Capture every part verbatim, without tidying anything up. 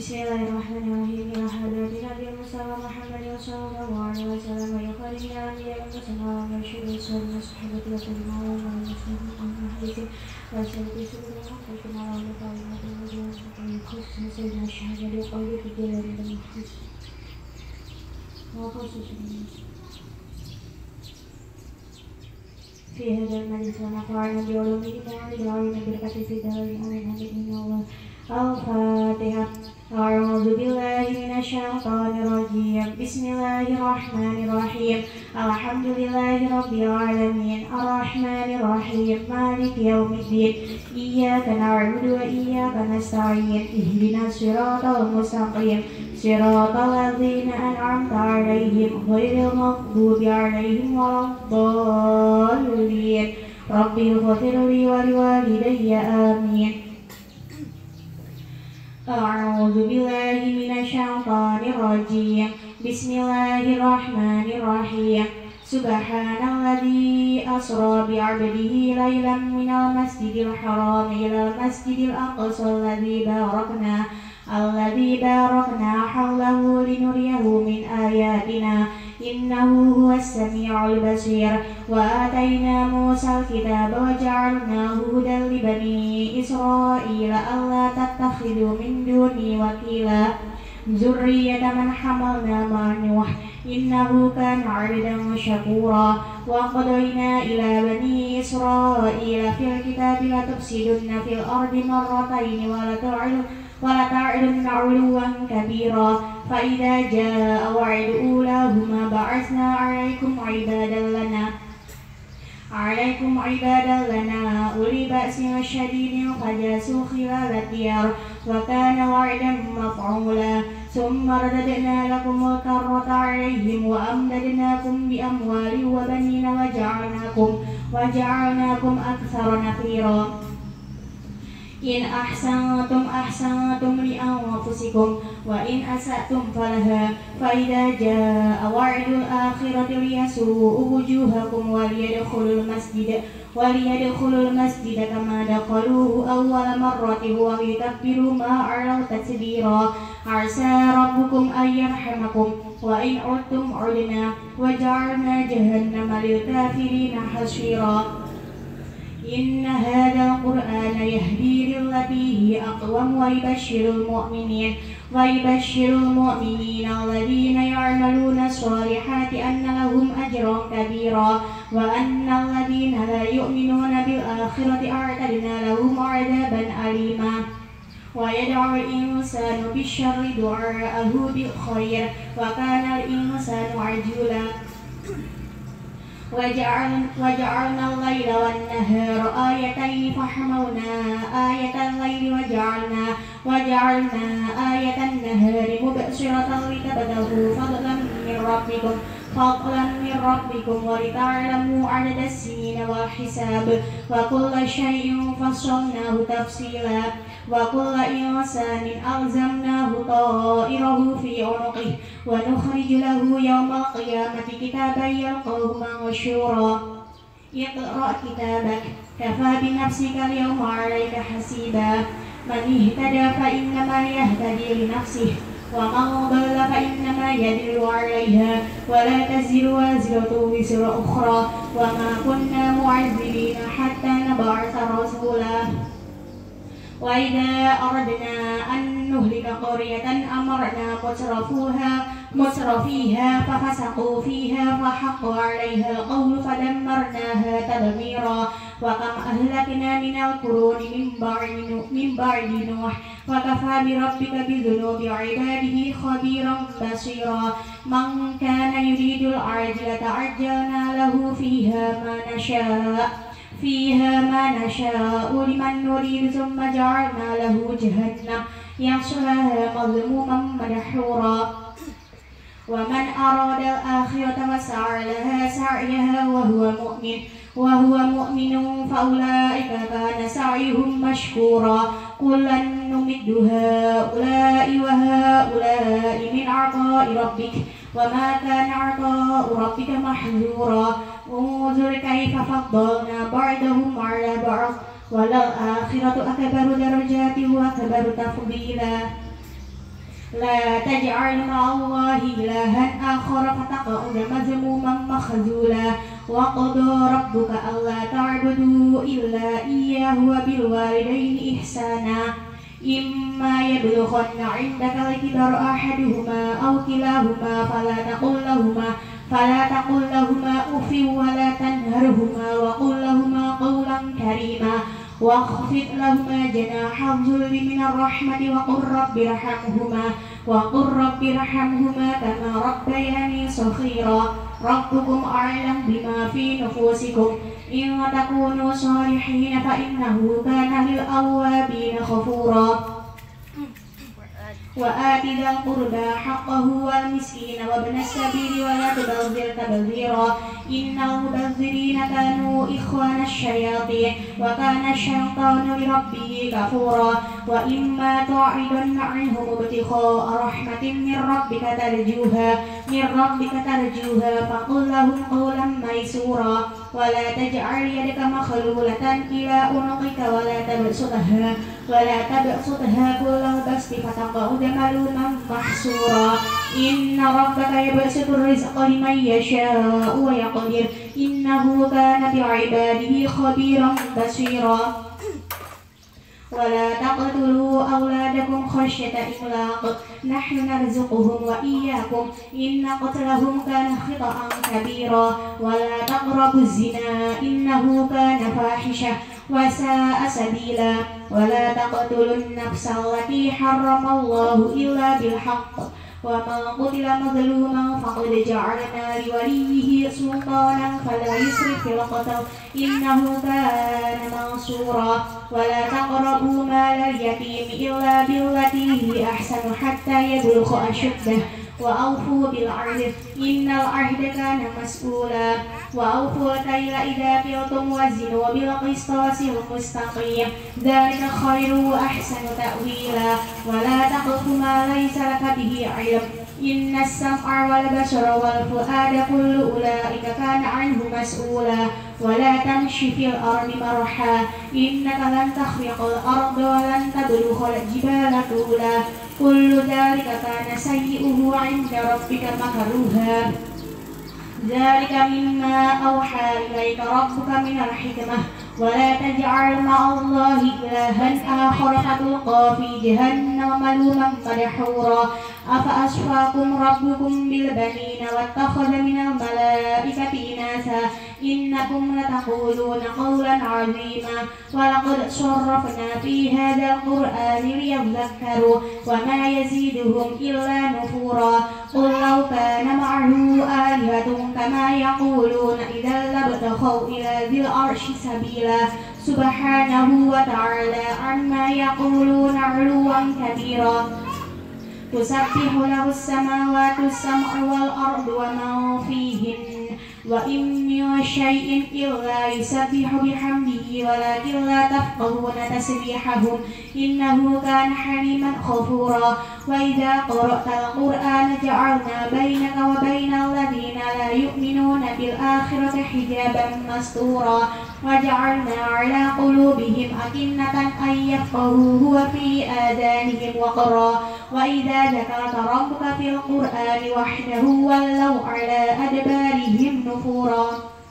Bismillahirrahmanirrahim. Ila hadratin Nabi Mustafa Muhammad sallallahu alaihi wasallam wa yaqulina anbiya wa sallallahu alaihi wasallam wa sahabati wa tabi'in wa muslimin wa hadisin wa sahabati sallallahu alaihi wasallam wa tabi'in wa khusus sayyidina syahada wa qawli fi jalali dan khusus wa khusus في هذا المجلس ونفعنا بعلومه وعلمه بالبركة في الدارين آمين آمين الله. الفاتحة. أعوذ بالله من الشيطان الرجيم. بسم الله الرحمن الرحيم. الحمد لله رب العالمين الرحمن الرحيم مالك يوم الدين إياك نعبد وإياك نستعين اهدنا الصراط المستقيم صراط الذين أنعمت عليهم غير المغضوب عليهم ولا الضالين. رب اغفر لي ولوالدي آمين. أعوذ بالله من الشيطان الرجيم. بسم الله الرحمن الرحيم. سبحان الذي أسرى بعبده ليلا من المسجد الحرام إلى المسجد الأقصى الذي باركنا الذي باركنا حوله لنريه من آياتنا إنه هو السميع البصير. وآتينا موسى الكتاب وجعلناه هدى لبني إسرائيل ألا تتخذوا من دوني وكيلا ذرية من حملنا مع نوح إنه كان عبدا شكورا. وقضينا إلى بني إسرائيل في الكتاب لتفسدن في الأرض مرتين ولتعلن ولتعلن علوا كبيرا. فإذا جاء وعد أولاهما بعثنا عليكم عبادا لنا عليكم عبادا لنا أولي بأس شديد فجاسوا خلال الديار وكان وعدا مفعولا. ثم رددنا لكم الكرة عليهم وأمددناكم بأموال وبنين وجعلناكم وجعلناكم أكثر نفيرا. إن أحسنتم أحسنتم لأنفسكم وإن أسأتم فلها. فإذا جاء وعد الآخرة ليسوءوا وجوهكم وليدخلوا المسجد وليدخلوا المسجد كما دخلوه أول مرة وليتبروا ما علوا تتبيرا. عسى ربكم أن يرحمكم وإن عدتم عدنا وجعلنا جهنم للكافرين حصيرا. إن هذا القرآن يهدي للتي هي أقوم ويبشر المؤمنين ويبشر المؤمنين الذين يعملون الصالحات أن لهم أجرا كبيرا وأن الذين لا يؤمنون بالآخرة أعتدنا لهم عذابا أليما. ويدعو الإنسان بالشر دعاءه بالخير وكان الإنسان عجولا. وجعلنا الليل والنهار آيتين فحملنا آية الليل وجعلنا وجعلنا آية النهار مبصرة لتبتغوا فضلا من ربكم فضلا من ربكم ولتعلموا عدد السنين والحساب وكل شيء فصلناه تفصيلا. وكل إنسان ألزمناه طائره في عنقه ونخرج له يوم القيامة كتابا يلقاه منشورا. اقرأ كتابك كفى بنفسك اليوم عليك حسيبا. من اهتدى فإنما يهتدي لنفسه ومن ضل فإنما يدل عليها ولا تزر وازرة وزر أخرى وما كنا معذبين حتى نبعث رسولا. وإذا أردنا أن نهلك قرية أمرنا مترفوها مترفيها ففسقوا فيها فحق عليها القول فدمرناها تدميرا. وكم أهلكنا من القرون من بعد من بعد نوح وكفى بربك بذنوب عباده خبيرا بصيرا. من كان يريد العاجلة عجلنا له فيها ما نشاء فيها ما نشاء لمن نريد ثم جعلنا له جهنم يصلاها مذموما مدحورا. ومن أراد الآخرة وسعى لها سعيها وهو مؤمن وهو مؤمن فأولئك كان سعيهم مشكورا. كلا نمد هؤلاء وهؤلاء من عطاء ربك وما كان عطاء ربك محظورا. انظر كيف فضلنا بعضهم على بعض وللآخرة أكبر درجات وأكبر تفضيلا. لا تجعل مع الله إلها آخر فتقعد مذموما مخذولا وقضى ربك ألا تعبدوا إلا إياه وبالوالدين إحسانا إما يبلغن عندك الكبر أحدهما أو كلاهما فلا تقل لهما فلا تقل لهما أف ولا تنهرهما وقل لهما قولا كريما واخفض لهما جناح الذل من الرحمة وقل رب ارحمهما وقل رب ارحمهما كما ربياني صغيرا ربكم أعلم بما في نفوسكم إن تكونوا صالحين فإنه كان للأوابين غفورا وآت ذا القربى حقه والمسكين وابن السبيل ولا تبذر تبذيرا إن المبذرين كانوا إخوان الشياطين وكان الشيطان لربه كفورا وإما تعرضن عنهم ابتغاء رحمة من ربك ترجوها من ربك ترجوها فقل لهم قولا ميسورا ولا تجعل يدك مخلولة إلى عنقك ولا تبسطها ولا تبسطها كل البسط فتقعد ملوما محسورا إن ربك يبسط الرزق لمن يشاء ويقدر إنه كان بعباده خبيرا بصيرا ولا تقتلوا أولادكم خشية إملاق نحن نرزقهم وإياكم إن قتلهم كان خطأ كبيرا ولا تقربوا الزنا إنه كان فاحشة وساء سبيلا ولا تقتلوا النفس التي حرم الله إلا بالحق ومن قتل مظلوما فقد جعلنا لوليه سلطانا فلا يسرف في القتل إنه كان منصورا ولا تقربوا مال اليتيم إلا بالتي هي أحسن حتى يبلغ أشده وأوفوا بالعهد إن العهد كان مسؤولا وأوفوا الكيل إذا كلتم وزنوا بالقسطاس المستقيم ذلك خير وأحسن تأويلا ولا تقف ما ليس لك به علم إن السمع والبصر والفؤاد كل أولئك كان عنه مسؤولا ولا تمش في الأرض مرحا إنك لن تخرق الأرض ولن تبلغ الجبال طولا كل ذلك كان سيئه عند ربك مكروها ذلك مما أوحى إليك ربك من الحكمة ولا تجعل مع الله إلها آخر فتلقى في جهنم ملوما مدحورا أفأصفاكم ربكم بالبنين واتخذ من الملائكة إناثا إنكم لتقولون قولا عظيما ولقد صرفنا في هذا القرآن ليذكروا وما يزيدهم إلا نفورا قل لو كان معه آلهة كما يقولون إذا لابتغوا إلى ذي العرش سبيلا سبحانه وتعالى عما يقولون علوا كبيرا تسبح له السماوات السبع والأرض ومن فيهن وإن من شيء إلا يسبح بحمده ولكن لا تفقهون تسبيحهم إنه كان حليما غفورا وإذا قرأت القرآن جعلنا بينك وبين الذين لا يؤمنون بالآخرة حجابا مستورا وجعلنا على قلوبهم أكنة أن يفقهوه وفي آذانهم وقرا وإذا ذكرت ربك في القرآن وحده ولوا على أدبارهم نفورا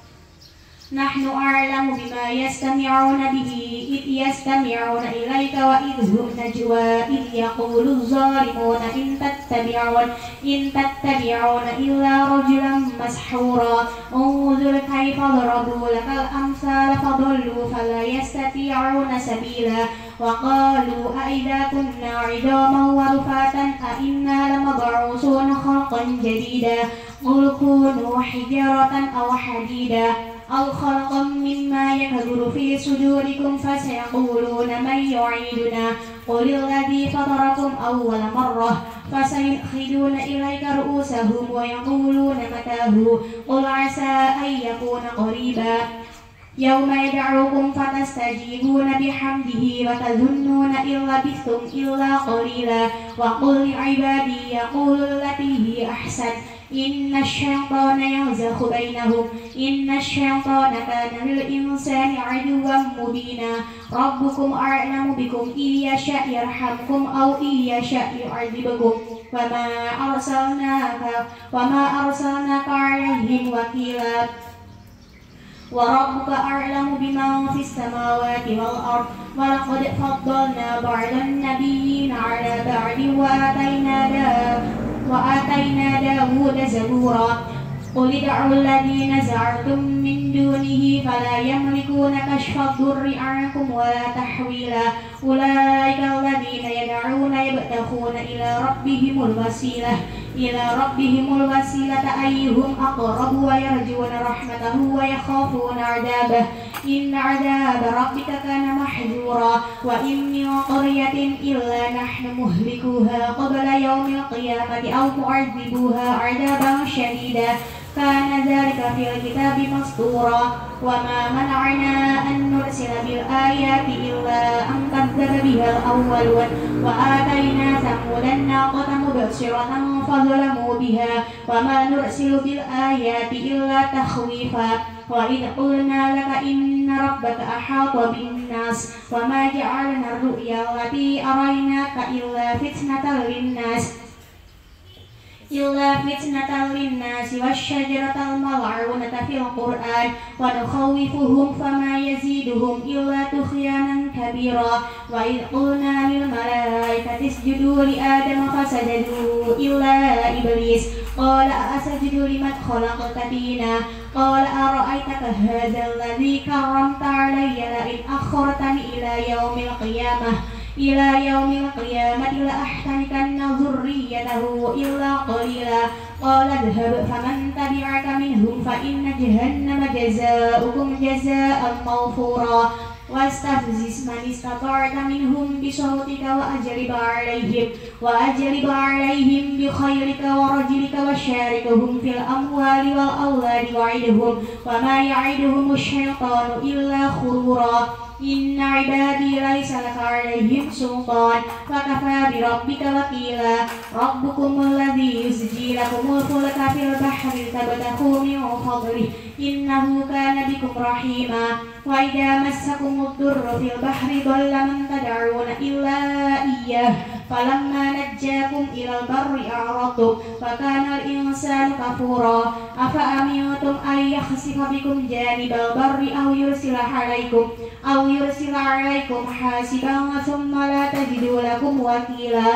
نحن أعلم بما يستمعون به إذ يستمعون إليك وإذ هم نجوى إذ يقول الظالمون إن تتبعون إن تتبعون إلا رجلا مسحورا انظر كيف ضربوا لك الأمثال فضلوا فلا يستطيعون سبيلا وقالوا أئذا كنا عظاما ورفاتا أئنا لمبعوثون خلقا جديدا قل كونوا حجارة أو حديدا أو خلقا مما يكبر في صدوركم فسيقولون من يعيدنا قل الذي فطركم أول مرة فسيدخلون إليك رؤوسهم ويقولون متى هو قل عسى أن يكون قريبا يوم يدعوكم فتستجيبون بحمده وتظنون إن لبثتم إلا قليلا وقل لعبادي يقولوا التي هي أحسن إن الشيطان ينزغ بينهم إن الشيطان كان للإنسان عدوا مبينا ربكم أعلم بكم إن يشاء يرحمكم أو إن يشاء يعذبكم وما أرسلناك وما أرسلناك عليهم وكيلا وربك أعلم بمن في السماوات والأرض ولقد فضلنا بعض النبيين على بعض وآتينا داود وآتينا داود زبورا قل ادعوا الذين زعمتم من دونه فلا يملكون كشف الضر عنكم ولا تحويلا أولئك الذين يدعون يبتغون إلى ربهم الوسيلة إلى ربهم الوسيلة أيهم أقرب ويرجون رحمته ويخافون عذابه إن عذاب ربك كان محذورا وإن من قرية إلا نحن مهلكوها قبل يوم القيامة أو معذبوها عذابا شديدا كان ذلك في الكتاب مسطورا وما منعنا أن نرسل بالآيات إلا أن كذب بها الأولون وآتينا ثمود الناقة مبصرة فظلموا بها وما نرسل بالآيات إلا تخويفا وإذ قلنا لك إن ربك أحاط بالناس وما جعلنا الرؤيا التي أريناك إلا فتنة للناس إلا فتنة للناس والشجرة الملعونة في القرآن ونخوفهم فما يزيدهم إلا طغيانا كبيرا وإذ قلنا للملائكة اسجدوا لآدم فسجدوا إلا إبليس قال أسجد لمن خلقت دينا قال أرأيتك هذا الذي كرمت علي لئن أخرتني إلى يوم القيامة إلى يوم القيامة لأحترقن ذريته إلا قليلا قال اذهب فمن تبعك منهم فإن جهنم جزاؤكم جزاء موفورا واستفزز من استطعت منهم بصوتك وأجلب عليهم وأجلب عليهم بخيرك ورجلك وشاركهم في الأموال والأولاد وعدهم وما يعدهم الشيطان إلا غرورا إن عبادي ليس لك عليهم سلطان فكفى بربك وكيلا ربكم الذي يزجي لكم الفلك في البحر لتبتغوا من فضله إنه كان بكم رحيما وإذا مسكم الضر في البحر ضل من تدعون إلا إياه فلما نجاكم إلى البر أعرضتم وكان الإنسان كفورا أفأمنتم أن يخسف بكم جانب البر أو يرسل عليكم أو يرسل عليكم حاسبا ثم لا تجدوا لكم وكيلا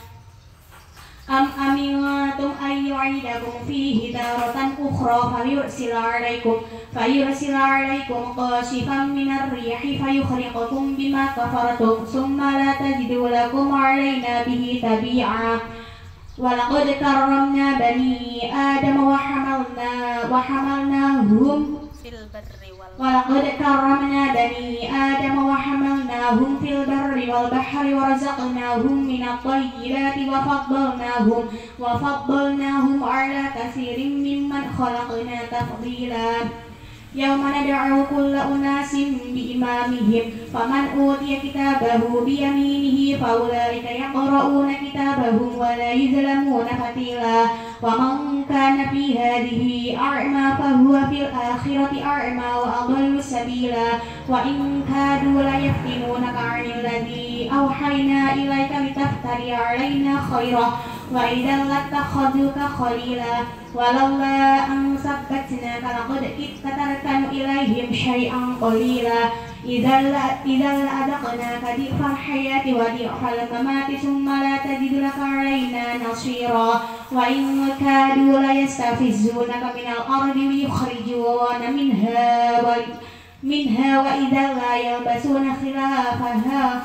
أم أمنتم أن يعيدكم فيه تارة أخرى فيرسل عليكم فيرسل عليكم قاشفا من الريح فيخرقكم بما كفرتم ثم لا تجدوا لكم علينا به تبيعا ولقد كرمنا بني آدم وحملنا وحملناهم في البر ولقد كرمنا بني آدم وحملناهم في البر والبحر ورزقناهم من الطيبات وفضلناهم وفضلناهم على كثير ممن خلقنا تفضيلا يوم ندعو كل أناس بإمامهم فمن أوتي كتابه بيمينه فأولئك يقرؤون كتابهم ولا يظلمون فتيلا ومن كان في هذه أعمى فهو في الآخرة أعمى وأضل سبيلا وإن كادوا ليفتنونك عن الذي أوحينا إليك لتفتري علينا خيرا وإذا لاتخذوك خليلا ولولا أن ثبتناك لقد كدت تركن إليهم شيئا قليلا إذا لأذقناك ضعف الحياة وضعف الممات ثم لا تجد لك علينا نصيرا وإن كادوا ليستفزونك من الأرض ليخرجون منها منها وإذا لا يلبسون خلافها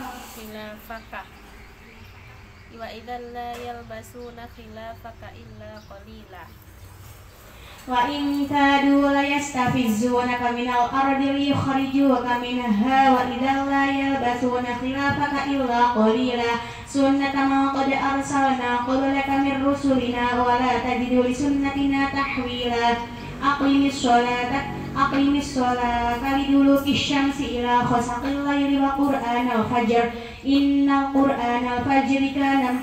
وإذا لا يلبسون خلافك إلا قليلا وإن كادوا ليستفزونك من الأرض ليخرجوك منها وإذا لا يلبسون خلافك إلا قليلا سنة من قد أرسلنا قبلك من رسلنا ولا تجد لسنتنا تحويلا أقم الصلاة aqimis sholata liduluki syamsi ila ghasaqil laili wa qur'anal fajr innal qur'anal fajri kana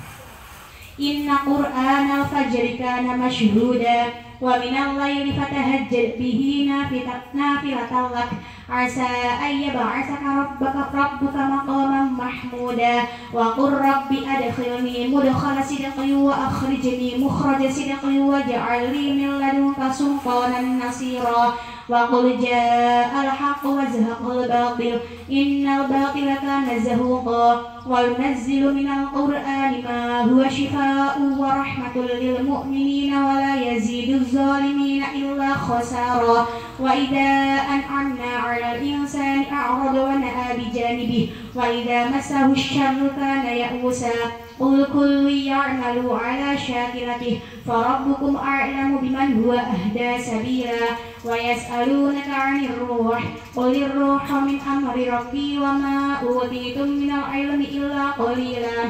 inna qur'anal fajri kana mashhuda wa minal laili fatahajjad bihi nafilatan lak asa an yab'atsaka rabbuka rabbuka maqaman mahmuda wa qur rabbi adkhilni mudkhala sidqin wa akhrijni mukhraja sidqin waj'al li min ladunka sultanan nasira wa qul ja'al haqqu wa zahaqal batil innal batila kana zahuqa wa yunazzilu minal qur'ani ma huwa shifaa'un wa rahmatun lil mu'minina wa la yaziduz zalimina illa khasara wa idza an'amna 'alal insani a'rada wa na'a bi janibihi wa idza massahu asy-syarru kana ya'usa qul kullu ya'malu 'ala syakilatihi farabbukum a'lamu biman huwa ahda sabila wa yas'alunaka 'anir ruh qulir ruhu min amri rabbi wa ma utitum minal 'ilmi illa qalila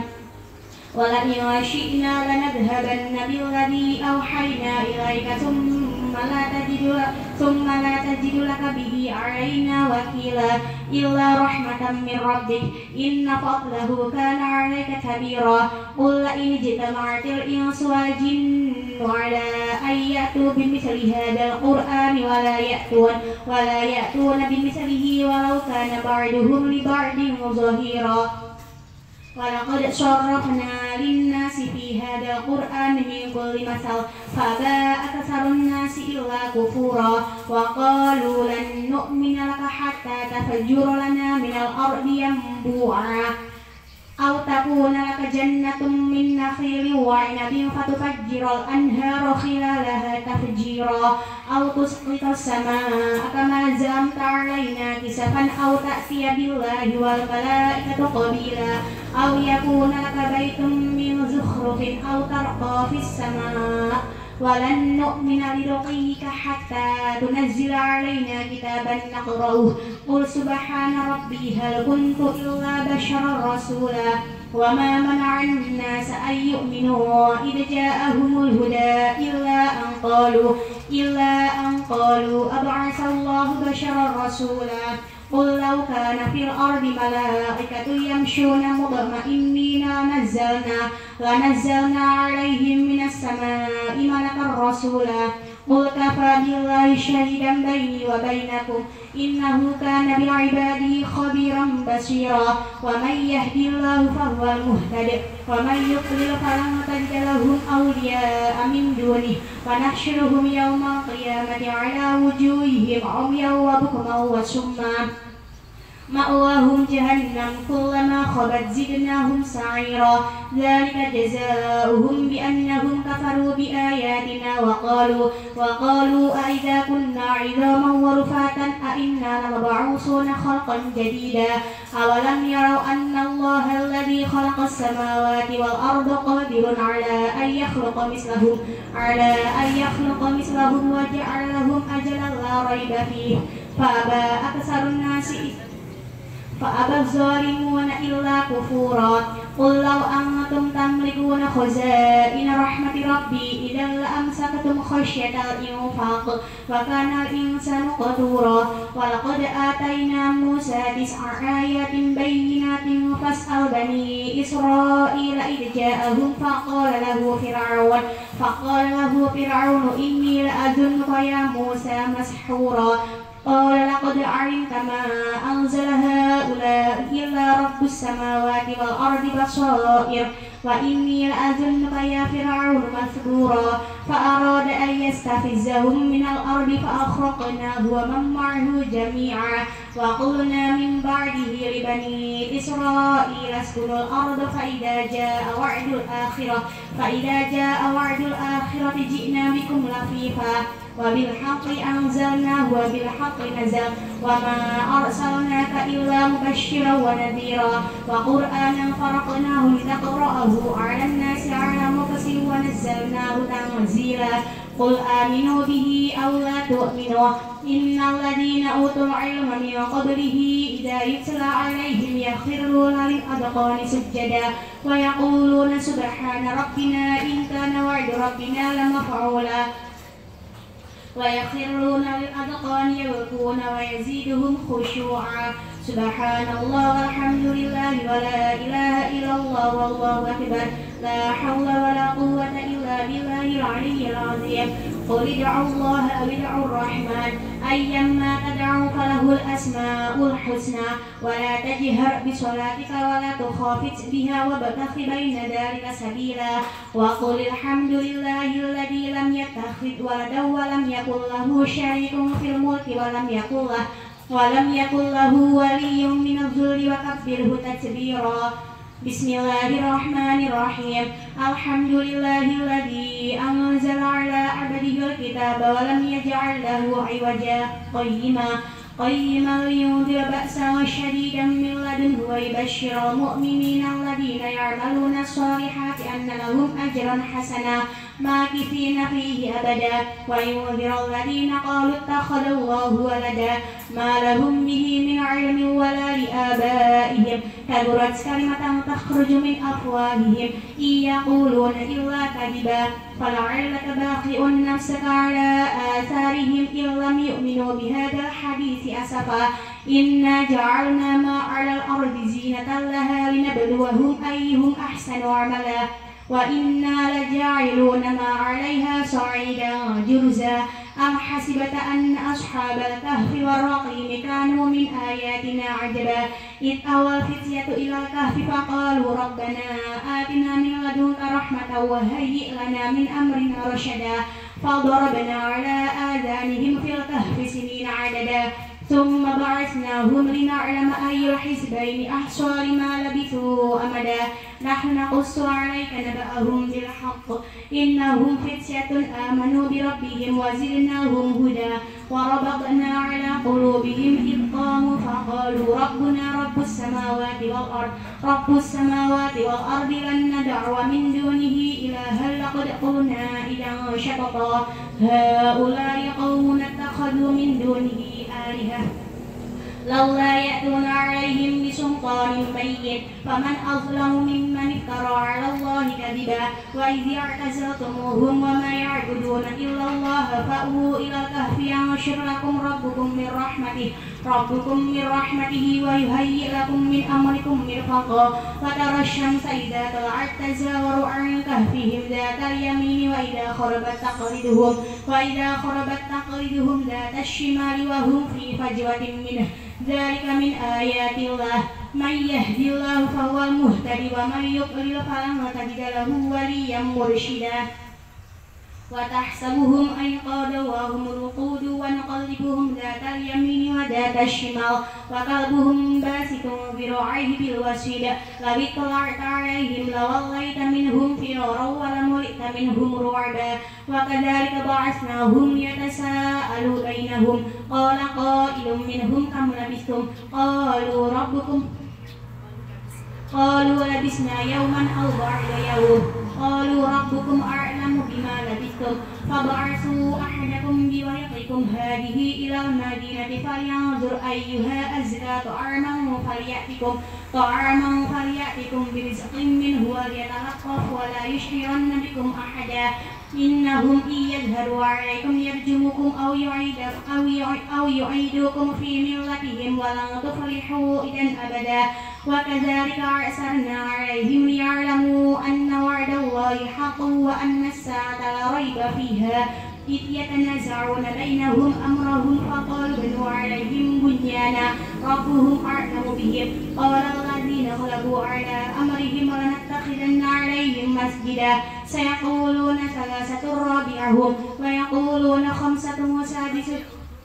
wala in syi'na lanadhhabanna billadhi awhayna ilaika thumma la tajidu thumma la tajidu laka bihi 'alaina wakila illa rahmatan min rabbik inna fadlahu kana 'alaika kabira qul la in jitama'atil insu wal jinnu 'ala an ya'tu bimithli hadzal qur'ani wa la ya'tun wa la ya'tuna bimithlihi walau kana ba'duhum li ba'din zahira walaqad sarrafna linnasi fi hadzal qur'ani min kulli masal faba aktsarun nasi illa kufura wa qalu lan nu'mina laka hatta tafajjura lana minal ardi yanbu'a aw takuna laka jannatun min nakhilin wa 'inabin fatufajjiral anhara khilalaha tafjira aw tusqitas samaa'a kama zamta 'alaina kisafan aw ta'tiya billahi wal malaikatu qabila aw yakuna laka baitun min zukhrufin aw tarqa fis samaa' walan nu'mina liruqiyika hatta tunazzila 'alaina kitaban naqra'uhu qul subhana rabbi hal kuntu illa basharan rasula wa ma mana'an nasa an yu'minu idh ja'ahumul huda illa an qalu illa an qalu ab'atsallahu basharan rasula qul law kana fil ardi malaikatun yamshuna mutma'innina nazzalna lanazzalna 'alaihim minas samaa'i malakan rasula qul kafa billahi shahidan baini wa bainakum innahu kana bi'ibadihi khabiran basira wa man yahdihillahu fahuwal muhtadi wa man yudlil falan tajida lahum awliya'a min dunihi wa nahsyuruhum yawmal qiyamati 'ala wujuhihim 'umyan wa bukman wa summa ma'wahum jahannam kullama khabat zidnahum sa'ira dzalika jazaohum bi annahum kafaru bi ayatina wa qalu wa qalu a idza kunna 'idhaman wa rufatan a inna lamab'usuna khalqan jadida awalam yarau anna allaha alladhi khalaqas samawati wal arda qadirun 'ala an yakhluqa mislahum 'ala an yakhluqa mislahum wa ja'ala lahum ajalan la raiba fihi fa aba aktsarun nasi فأبى الظالمون إلا كفورا قل لو أنتم تملكون خزائن رحمة ربي إذا لأمسكتم خشية الإنفاق وكان الإنسان قتورا ولقد آتينا موسى تسع آيات بينات فاسأل بني إسرائيل إذ جاءهم فقال له فرعون فقال له فرعون إني لأظنك يا موسى مسحورا قال لقد علمت ما أنزل هؤلاء إلا رب السماوات والأرض بصائر وإني لأظنك يا فرعون مثبورا فأراد أن يستفزهم من الأرض فأغرقناه ومن معه جميعا وقلنا من بعده لبني إسرائيل اسكنوا الأرض فإذا جاء وعد الآخرة فإذا جاء وعد الآخرة جئنا بكم لفيفا وبالحق أنزلناه وبالحق نزل وما أرسلناك إلا مبشرا ونذيرا وقرآنا فرقناه لتقرأه على الناس على مكث ونزلناه تنزيلا قل آمنوا به أو لا تؤمنوا إن الذين أوتوا العلم من قبله إذا يتلى عليهم يخرون للأذقان سجدا ويقولون سبحان ربنا إن كان وعد ربنا لمفعولا ويخرون للأذقان يبكون ويزيدهم خشوعا سبحان الله والحمد لله ولا إله إلا الله والله أكبر لا حول ولا قوة إلا بالله العلي العظيم قل ادعوا الله أو ادعوا الرحمن أيما تدعوا فله الأسماء الحسنى ولا تجهر بصلاتك ولا تخافت بها وابتغ بين ذلك سبيلا وقل الحمد لله الذي لم يتخذ ولدا ولم يكن له شريك في الملك ولم يكن له ولم يكن له ولي من الذل وكبره تكبيرا بسم الله الرحمن الرحيم الحمد لله الذي أنزل على عبده الكتاب ولم يجعل له عوجا قيما قيما لينذر بأسا شديدا من لدنه ويبشر المؤمنين الذين يعملون الصالحات أن لهم أجرا حسنا ماكثين فيه أبدا وينذر الذين قالوا اتخذ الله ولدا ما لهم به من علم ولا لآبائهم كبرت كلمة تخرج من أفواههم إن يقولون إلا كذبا فلعلك باخئ نفسك على آثارهم إن لم يؤمنوا بهذا الحديث أسفا إنا جعلنا ما على الأرض زينة لها لنبلوهم أيهم أحسن عملا وإنا لجاعلون ما عليها صعيدا جرزا أم حسبت أن أصحاب الكهف والرقيم كانوا من آياتنا عجبا إذ أوى الفتية إلى الكهف فقالوا ربنا آتنا من لدنك رحمة وهيئ لنا من أمرنا رشدا فضربنا على آذانهم في الكهف سنين عددا ثم بعثناهم لنعلم أي الحزبين أحصى لما لبثوا أمدا نحن نقص عليك نبأهم بالحق إنهم فتية آمنوا بربهم وزدناهم هدى وربطنا على قلوبهم إذ قاموا فقالوا ربنا رب السماوات والأرض رب السماوات والأرض لن ندعو من دونه إلها لقد قلنا إذا شططا هؤلاء قوم اتخذوا من دونه آلهة لولا يأتون عليهم بسلطان بين فمن أظلم ممن افترى على الله كذبا وإذ اعتزلتموهم وما يعبدون إلا الله فأووا إلى الكهف ينشر لكم ربكم من رحمته ربكم من رحمته ويهيئ لكم من أمركم مرفقا وترى الشمس إذا طلعت تزاور عن كهفهم ذات اليمين وإذا خربت تقلدهم وإذا خربت تقلدهم ذات الشمال وهم في فجوة منه ذلك من آيات الله من يهدي الله فهو المهتدي ومن يضلل فلن تجد له وليا مرشدا وتحسبهم أيقاظا وهم رقود ونقلبهم ذات اليمين وذات الشمال وقلبهم باسط ذراعيه بالوسيد لو اطلعت عليهم لوليت منهم فرارا ولملئت منهم رعبا وكذلك بعثناهم ليتساءلوا بينهم قال قائل منهم كم لبثتم قالوا ربكم قالوا لبثنا يوما أو بعض يوم قالوا ربكم أعلم بما لبثتم فبعثوا أحدكم بورقكم هذه إلى المدينة فلينظر أيها أزكى طعاما فليأتكم طعاما فليأتكم برزق منه وليتلطف ولا يشعرن بكم أحدا إنهم إن يظهروا عليكم يرجموكم أو يعيدوا أو أو يعيدوكم في ملتهم ولن تفلحوا إذا أبدا وكذلك أرسلنا عليهم ليعلموا أن وعد الله حق وأن الساعة لا ريب فيها إذ يتنازعون بينهم أمرهم فقالوا بنوا عليهم بنيانا ربهم أعلم بهم قال الذين غلبوا على أمرهم لنتخذن عليهم مسجدا سيقولون ثلاثة رابعهم ويقولون خمسة وسادسة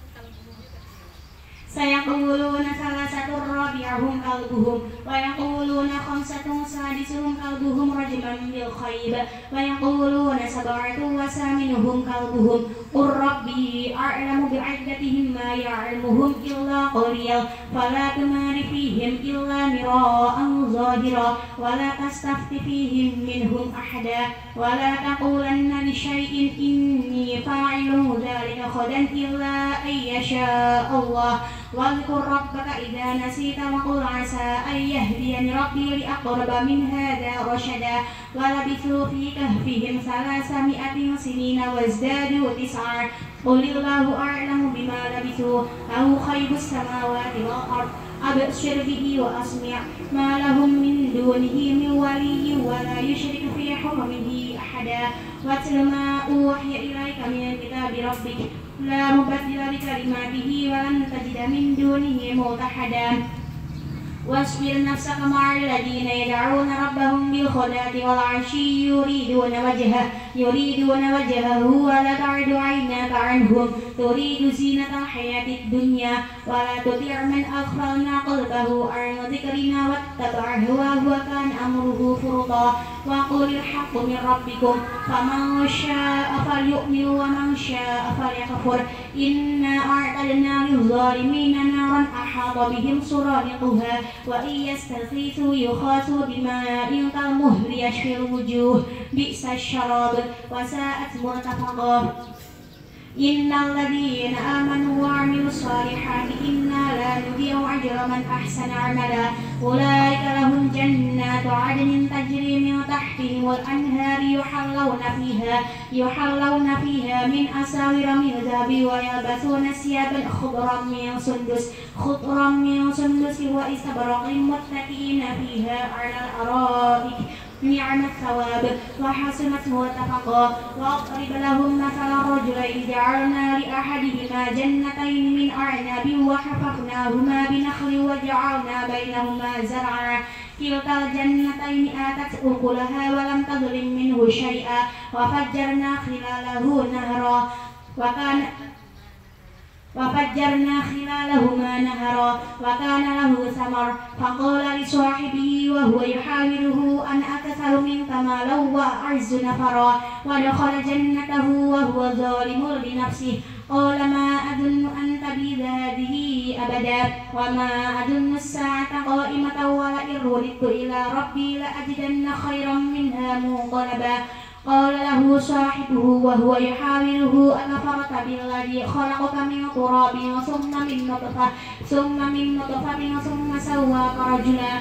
سيقولون ثلاثة رابعهم كلبهم ويقولون خمسة سادسهم كلبهم رجما بالخيب ويقولون سبعة وثامنهم كلبهم قل ربي أعلم بعدتهم ما يعلمهم إلا قليلا فلا تمار فيهم إلا مراء ظاهرا ولا تستفت فيهم منهم أحدا ولا تقولن لشيء إني فاعل ذلك غدا إلا أن يشاء الله واذكر ربك إذا نسيت وقل عسى أن يهديني ربي لأقرب من هذا رشدا ولبثوا في كهفهم ثلاثمائة سنين وازدادوا تسعا قل الله أعلم بما لبثوا له خيب السماوات والأرض أبصر به وأسمع ما لهم من دونه من ولي ولا يشرك في حكمه أحدا واتل ما أوحي إليك من كتاب ربك لا مبدل لكلماته ولن تجد من دونه ملتحدا واصبر نفسك مع الذين يدعون ربهم بالغداة والعشي يريدون وجهه يريدون وجهه ولا تعد عيناك عنهم تريد زينة الحياة الدنيا ولا تطع من أغفلنا قلبه عن ذكرنا واتبع هواه وكان أمره فرطا وقل الحق من ربكم فمن شاء فليؤمن ومن شاء فليكفر إنا أعتدنا للظالمين نارا أحاط بهم سرادقها وإن يستغيثوا يغاثوا بماء كالمهل يشفي الوجوه بئس الشراب وساءت مرتفقا إن الذين آمنوا وعملوا الصالحات إنا لا نضيع أجر من أحسن عملا أولئك لهم جنات عدن تجري من تحتهم الأنهار يحلون فيها يحلون فيها من أساور من ذهب ويلبسون ثيابا خضرا من سندس خضرا من سندس واستبرق متكئين فيها على الأرائك نعم الثواب وحسنت مرتفقا واضرب لهم مثل رجلين جعلنا لأحدهما جنتين من أعناب وحففناهما بنخل وجعلنا بينهما زرعا كلتا الجنتين آتت أكلها ولم تظلم منه شيئا وفجرنا خلاله نهرا وكان وفجرنا خلالهما نهرا وكان له ثمر فقال لصاحبه وهو يحاوره أن أكثر منك مالا وأعز نفرا ودخل جنته وهو ظالم لنفسه قال ما أظن أن تبيد هذه أبدا وما أظن الساعة قائمة ولئن رددت إلى ربي لأجدن خيرا منها منقلبا قال له صاحبه وهو يحاوره أكفرت بالذي خلقك من تراب ثم من نطفة ثم من نطفة ثم سواك رجلا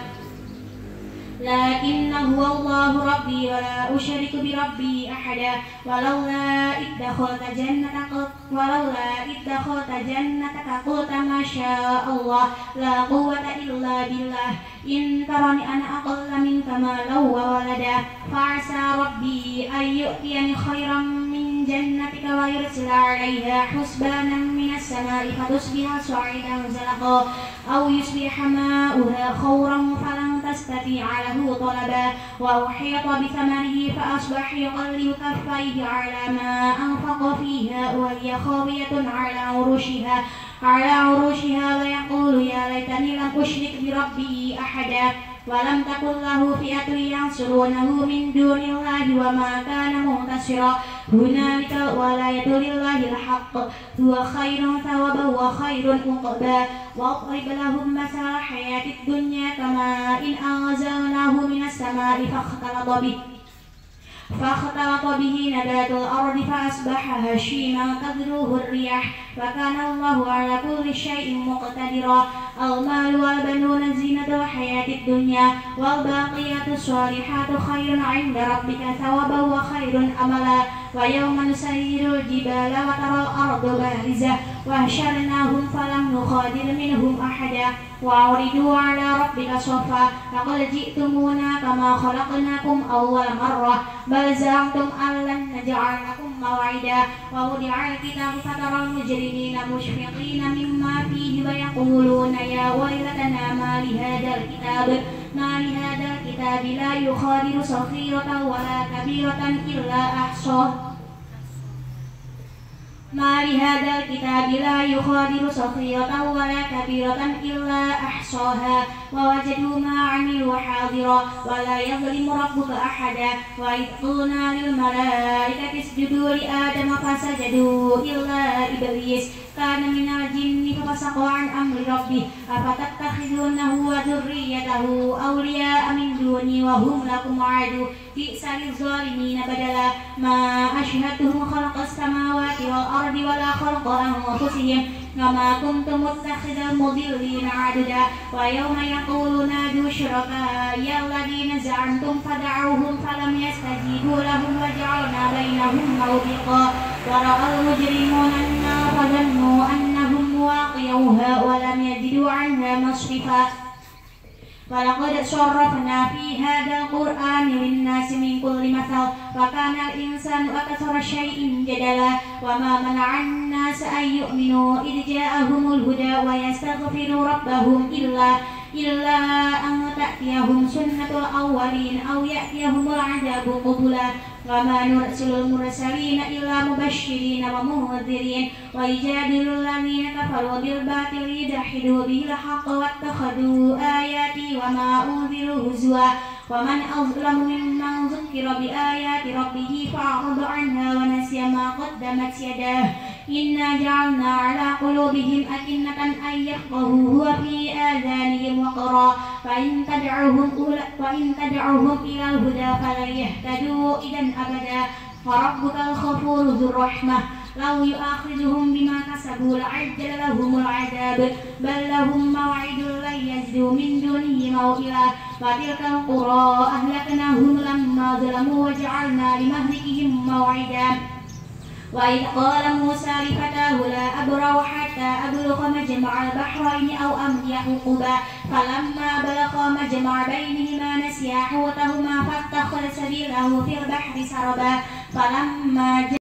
لكن هو الله ربي ولا أشرك بربي أحدا ولولا إذ دخلت جنتك ولولا إذ دخلت جنتك قلت ما شاء الله لا قوة إلا بالله إن ترني أنا أقل منك مالا وولدا فعسى ربي أن يؤتيني خيرا من جنتك ويرسل عليها حسبانا من السماء فتصبح صعيدا زلقا أو يصبح ماؤها خورا فلن تستطيع له طلبا وأحيط بثمره فأصبح يقلب كفيه على ما أنفق فيها وهي خاوية على عروشها على عروشها ويقول يا ليتني لم أشرك بربي أحدا ولم تكن له فئة ينصرونه من دون الله وما كان منتصرا هنالك الولاية لله الحق هو خير ثوابا وخير عقبا واضرب لهم مثل الحياة الدنيا كماء إن أنزلناه من السماء فاختلط به فاختلط به نبات الأرض فأصبح هشيما تذروه الرياح وكان الله على كل شيء مقتدرا المال والبنون زينة الحياة الدنيا والباقيات الصالحات خير عند ربك ثوابا وخير أملا ويوم نسير الجبال وترى الأرض بارزة وحشرناهم فلم نغادر منهم أحدا وعرضوا على ربك صفا لقد جئتمونا كما خلقناكم أول مرة بل زعمتم أن لن نجعل لكم موعدا ووضع الكتاب فترى المجرمين مشفقين مما فيه ويقولون يا ويلتنا ما لهذا الكتاب ما لهذا الكتاب لا يغادر صغيرة ولا كبيرة إلا أحصاها ما لهذا الكتاب لا يغادر صغيرة ولا كبيرة إلا أحصاها ووجدوا ما عملوا حاضرا ولا يظلم ربك أحدا وإذ قلنا للملائكة اسجدوا لآدم فسجدوا إلا إبليس كان من الجن ففسق عن أمر ربه أفتتخذونه وذريته أولياء من دوني وهم لكم عدو بئس للظالمين بدلا ما أشهدتهم خلق السماوات والأرض ولا خلق أنفسهم وما كنت متخذ المضلين عددا ويوم يقول نادوا شركائي الذين زعمتم فدعوهم فلم يستجيبوا لهم وجعلنا بينهم موبقا ورأى المجرمون النار فظنوا أنهم مواقعوها ولم يجدوا عنها مصرفا ولقد صرفنا في هذا القرآن للناس من كل مثل وكان الإنسان أكثر شيء جدلا وما منع الناس أن يؤمنوا إذ جاءهم الهدى ويستغفروا ربهم إلا إلا أن تأتيهم سنة الأولين أو يأتيهم العذاب قبلا وما نرسل المرسلين إلا مبشرين ومنذرين ويجادل الذين كفروا بالباطل ليدحضوا به الحق واتخذوا آياتي وما أنذروا هزوا ومن أظلم ممن ذكر بآيات ربه فأعرض عنها ونسي ما قدمت يداه إنا جعلنا على قلوبهم أكنة أن يفقهوه وفي آذانهم وقرا فإن تدعوهم وإن تدعوهم إلى الهدى فلن يهتدوا إذا أبدا فربك الغفور ذو الرحمة لو يؤاخذهم بما كسبوا لعجل لهم العذاب بل لهم موعد لن يجدوا من دونه موئلا وتلك القرى أهلكناهم لما ظلموا وجعلنا لمهلكهم موعدا وإذ قال موسى لفتاه لا أبرح حتى أبلغ مجمع البحرين أو أمضي حقبا فلما بلغا مجمع بينهما نسيا حوتهما فاتخذ سبيله في البحر سربا فلما